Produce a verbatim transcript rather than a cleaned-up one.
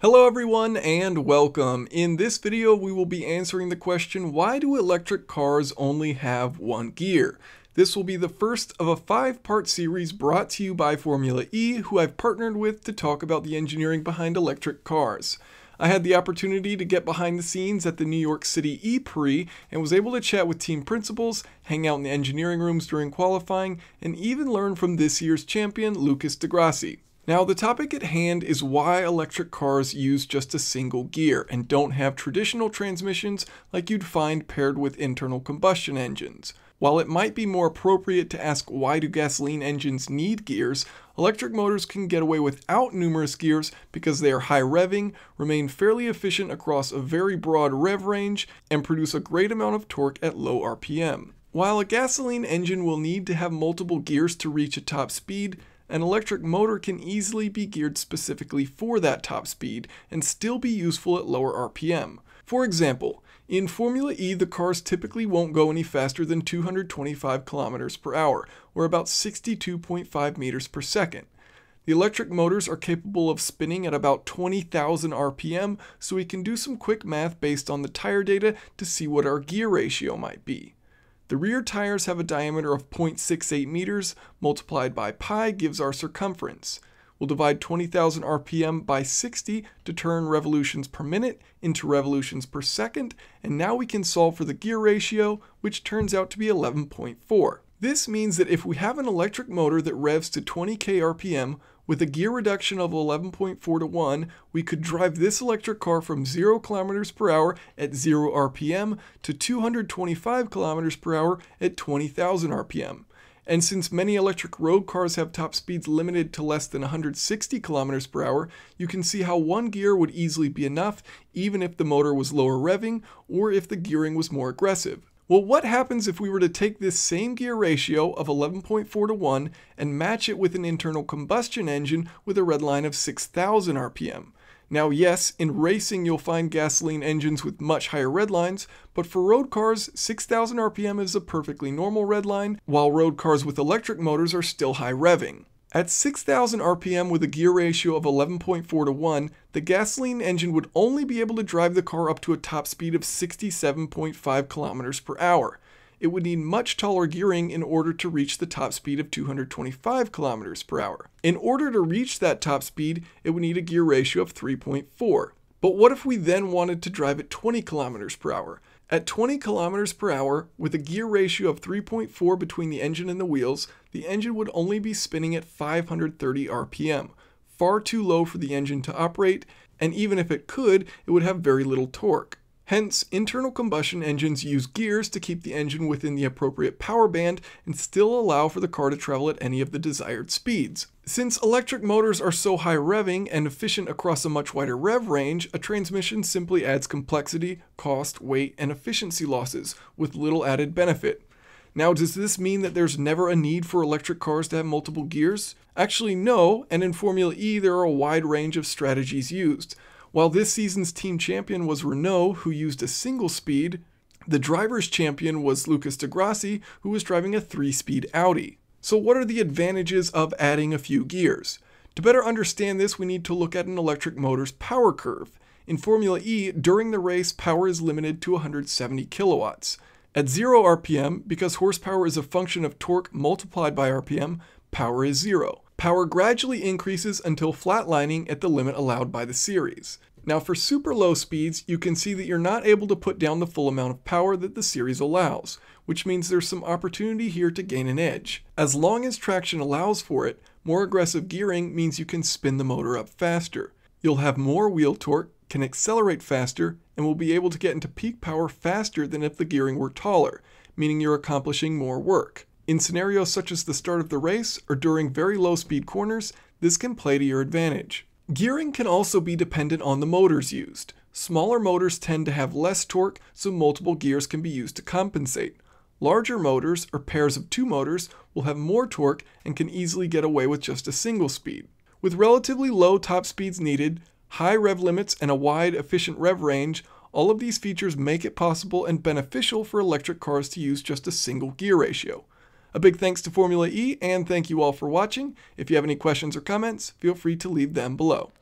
Hello everyone and welcome. In this video we will be answering the question, why do electric cars only have one gear? This will be the first of a five-part series brought to you by Formula E, who I've partnered with to talk about the engineering behind electric cars. I had the opportunity to get behind the scenes at the New York City E-Prix and was able to chat with team principals, hang out in the engineering rooms during qualifying, and even learn from this year's champion, Lucas di Grassi. Now, the topic at hand is why electric cars use just a single gear and don't have traditional transmissions like you'd find paired with internal combustion engines. While it might be more appropriate to ask why do gasoline engines need gears, electric motors can get away without numerous gears because they are high revving, remain fairly efficient across a very broad rev range, and produce a great amount of torque at low R P M. While a gasoline engine will need to have multiple gears to reach a top speed, an electric motor can easily be geared specifically for that top speed and still be useful at lower R P M. For example, in Formula E, the cars typically won't go any faster than two hundred twenty-five kilometers per hour, or about sixty-two point five meters per second. The electric motors are capable of spinning at about twenty thousand R P M, so we can do some quick math based on the tire data to see what our gear ratio might be. The rear tires have a diameter of zero point six eight meters, multiplied by pi gives our circumference. We'll divide twenty thousand R P M by sixty to turn revolutions per minute into revolutions per second, and now we can solve for the gear ratio, which turns out to be eleven point four. This means that if we have an electric motor that revs to twenty K R P M with a gear reduction of eleven point four to one, we could drive this electric car from zero kilometers per hour at zero R P M to two hundred twenty-five kilometers per hour at twenty thousand R P M. And since many electric road cars have top speeds limited to less than one hundred sixty kilometers per hour, you can see how one gear would easily be enough even if the motor was lower revving or if the gearing was more aggressive. Well, what happens if we were to take this same gear ratio of eleven point four to one and match it with an internal combustion engine with a red line of six thousand R P M? Now, yes, in racing you'll find gasoline engines with much higher red lines, but for road cars, six thousand R P M is a perfectly normal red line, while road cars with electric motors are still high revving. At six thousand R P M with a gear ratio of eleven point four to one, the gasoline engine would only be able to drive the car up to a top speed of sixty-seven point five kilometers per hour. It would need much taller gearing in order to reach the top speed of two hundred twenty-five kilometers per hour. In order to reach that top speed, it would need a gear ratio of three point four. But what if we then wanted to drive at twenty kilometers per hour? At twenty kilometers per hour, with a gear ratio of three point four between the engine and the wheels, the engine would only be spinning at five hundred thirty R P M, far too low for the engine to operate, and even if it could, it would have very little torque. Hence, internal combustion engines use gears to keep the engine within the appropriate power band and still allow for the car to travel at any of the desired speeds. Since electric motors are so high revving and efficient across a much wider rev range, a transmission simply adds complexity, cost, weight, and efficiency losses with little added benefit. Now, does this mean that there's never a need for electric cars to have multiple gears? Actually, no, and in Formula E there are a wide range of strategies used. While this season's team champion was Renault, who used a single speed, the driver's champion was Lucas di Grassi, who was driving a three-speed Audi. So what are the advantages of adding a few gears? To better understand this, we need to look at an electric motor's power curve. In Formula E, during the race, power is limited to one hundred seventy kilowatts. At zero R P M, because horsepower is a function of torque multiplied by R P M, power is zero. Power gradually increases until flatlining at the limit allowed by the series. Now for super low speeds, you can see that you're not able to put down the full amount of power that the series allows, which means there's some opportunity here to gain an edge. As long as traction allows for it, more aggressive gearing means you can spin the motor up faster. You'll have more wheel torque, can accelerate faster, and will be able to get into peak power faster than if the gearing were taller, meaning you're accomplishing more work. In scenarios such as the start of the race or during very low speed corners, this can play to your advantage. Gearing can also be dependent on the motors used. Smaller motors tend to have less torque, so multiple gears can be used to compensate. Larger motors, or pairs of two motors, will have more torque and can easily get away with just a single speed. With relatively low top speeds needed, high rev limits, and a wide, efficient rev range, all of these features make it possible and beneficial for electric cars to use just a single gear ratio. A big thanks to Formula E, and thank you all for watching. If you have any questions or comments, feel free to leave them below.